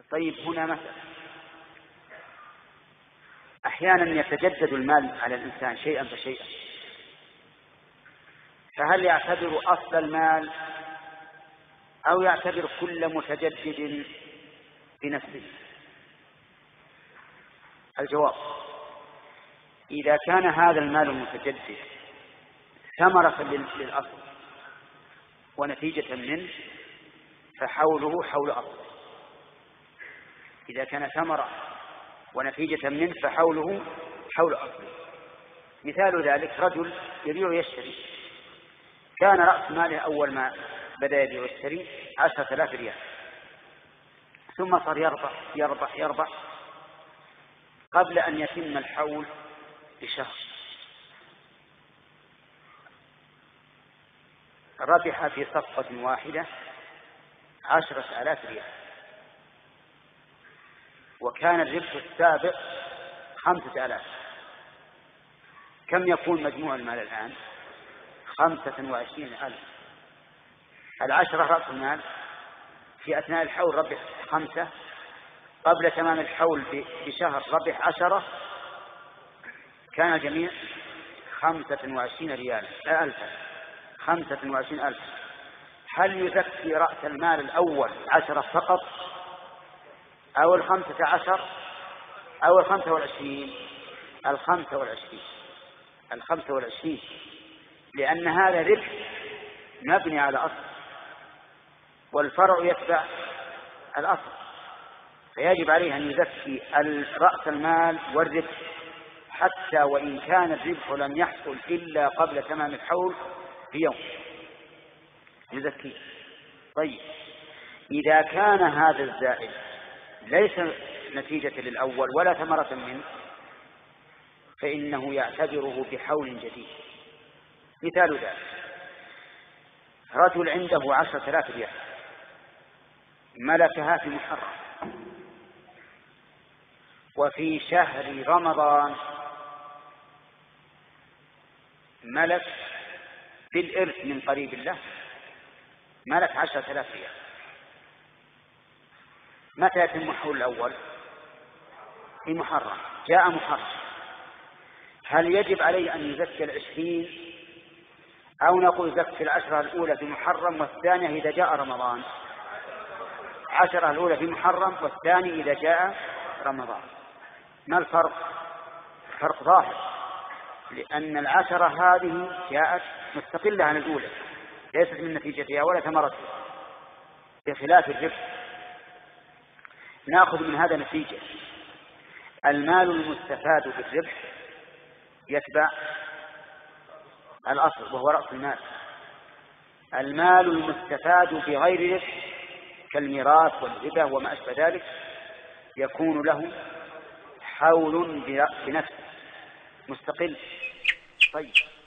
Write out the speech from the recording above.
طيب هنا مثلا أحيانا يتجدد المال على الإنسان شيئا فشيئا، فهل يعتبر أصل المال أو يعتبر كل متجدد بنفسه؟ الجواب: إذا كان هذا المال المتجدد ثمرة للأصل ونتيجة منه فحوله حول أصله. إذا كان ثمرة ونتيجة منه فحوله حول أصله. مثال ذلك رجل يبيع ويشتري، كان رأس ماله أول ما بدأ يبيع ويشتري 10,000 ريال، ثم صار يربح قبل أن يتم الحول بشهر، ربح في صفقة واحدة 10,000 ريال، وكان الربح السابق 5,000. كم يكون مجموع المال الآن؟ 25,000. 10 رأس المال، في أثناء الحول ربح 5، قبل تمام الحول بشهر ربح 10، كان الجميع 25,000. هل يزكي رأس المال الأول 10 فقط أو 15 أو 25؟ 25، لأن هذا ربح مبني على أصل، والفرع يتبع الأصل، فيجب عليه أن يزكي رأس المال والربح، حتى وإن كان الربح لم يحصل إلا قبل تمام الحول بيوم يزكيه. طيب إذا كان هذا الزائد ليس نتيجة للأول ولا ثمرة منه فإنه يعتبره بحول جديد. مثال ذلك رجل عنده 10,000 ريال ملكها في محرم، وفي شهر رمضان ملك بالإرث من قريب الله ملك 10,000 ريال. متى يتم الحول الأول؟ في محرم. جاء محرم، هل يجب عليه أن يزكي 20 أو نقول يزكي 10 الأولى في محرم والثانية إذا جاء رمضان؟ 10 الأولى في محرم والثاني إذا جاء رمضان. ما الفرق؟ فرق ظاهر، لأن 10 هذه جاءت مستقلة عن الأولى، ليست من نتيجتها ولا ثمرتها، بخلاف الربح. نأخذ من هذا نتيجة: المال المستفاد بالربح يتبع الأصل وهو رأس المال. المال المستفاد بغير ربح كالميراث والهبة وما أشبه ذلك يكون له حول بنفسه مستقل. طيب